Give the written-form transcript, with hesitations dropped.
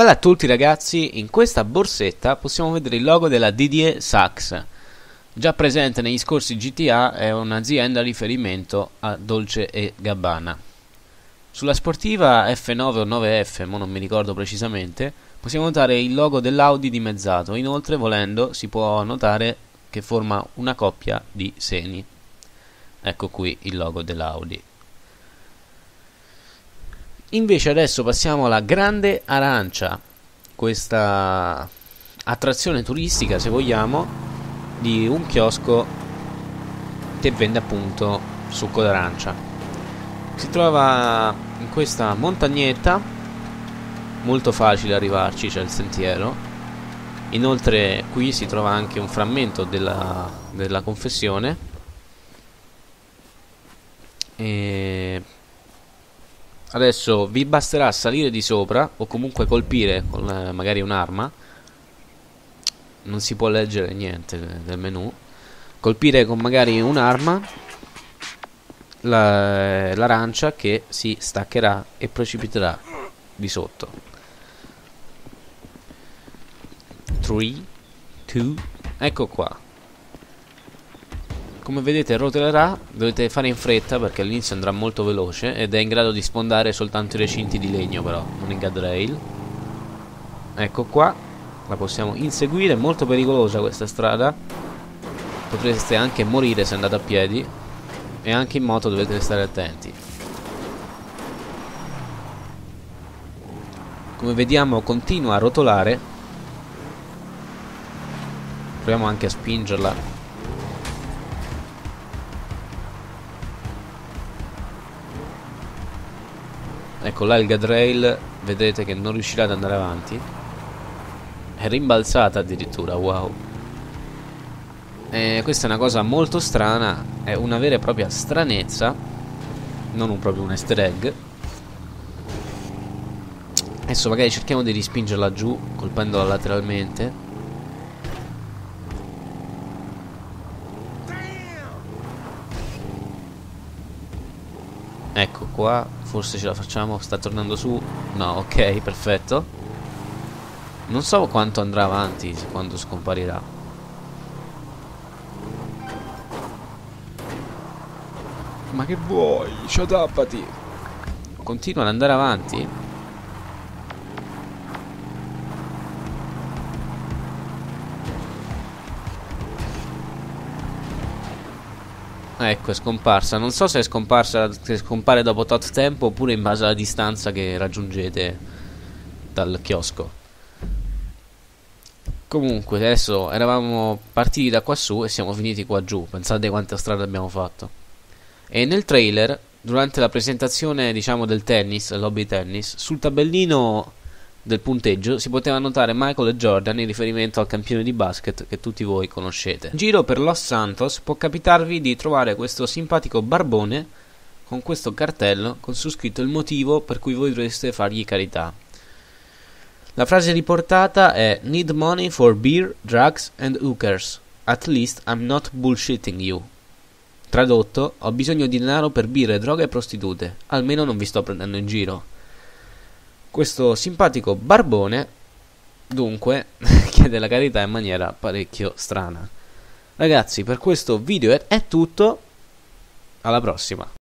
Bella a tutti ragazzi, in questa borsetta possiamo vedere il logo della Didier Sachs, già presente negli scorsi GTA. È un'azienda a riferimento a Dolce e Gabbana. Sulla sportiva F9 o 9F, ma non mi ricordo precisamente, possiamo notare il logo dell'Audi dimezzato. Inoltre, volendo, si può notare che forma una coppia di seni. Ecco qui il logo dell'Audi. Invece adesso passiamo alla Grande Arancia, questa attrazione turistica, se vogliamo, di un chiosco che vende appunto succo d'arancia. Si trova in questa montagnetta, molto facile arrivarci, c'è il sentiero. Inoltre qui si trova anche un frammento della confessione. E adesso vi basterà salire di sopra o comunque colpire con magari un'arma. Non si può leggere niente del menu. Colpire con magari un'arma l'arancia che si staccherà e precipiterà di sotto. 3, 2, ecco qua. Come vedete rotolerà, dovete fare in fretta perché all'inizio andrà molto veloce ed è in grado di sfondare soltanto i recinti di legno, però non i guardrail. Ecco qua, la possiamo inseguire, è molto pericolosa questa strada, potreste anche morire se andate a piedi, e anche in moto dovete stare attenti. Come vediamo continua a rotolare, proviamo anche a spingerla. Ecco là il guardrail, vedete che non riuscirà ad andare avanti. È rimbalzata addirittura, wow. Questa è una cosa molto strana, è una vera e propria stranezza, non proprio un easter egg. Adesso magari cerchiamo di rispingerla giù, colpendola lateralmente. Ecco qua, forse ce la facciamo, sta tornando su. No, ok, perfetto. Non so quanto andrà avanti, quando scomparirà. Ma che vuoi? Sciatappati. Continua ad andare avanti. Ecco, è scomparsa. Non so se è scomparsa, se scompare dopo tot tempo oppure in base alla distanza che raggiungete dal chiosco. Comunque adesso eravamo partiti da qua su e siamo finiti qua giù. Pensate quanta strada abbiamo fatto. E nel trailer, durante la presentazione diciamo del tennis, lobby tennis, sul tabellino del punteggio si poteva notare Michael e Jordan in riferimento al campione di basket che tutti voi conoscete. In giro per Los Santos può capitarvi di trovare questo simpatico barbone con questo cartello con su scritto il motivo per cui voi dovreste fargli carità. La frase riportata è "Need money for beer, drugs and hookers. At least I'm not bullshitting you". Tradotto, ho bisogno di denaro per birre, droghe e prostitute. Almeno non vi sto prendendo in giro. Questo simpatico barbone, dunque, chiede la carità in maniera parecchio strana. Ragazzi, per questo video è tutto. Alla prossima.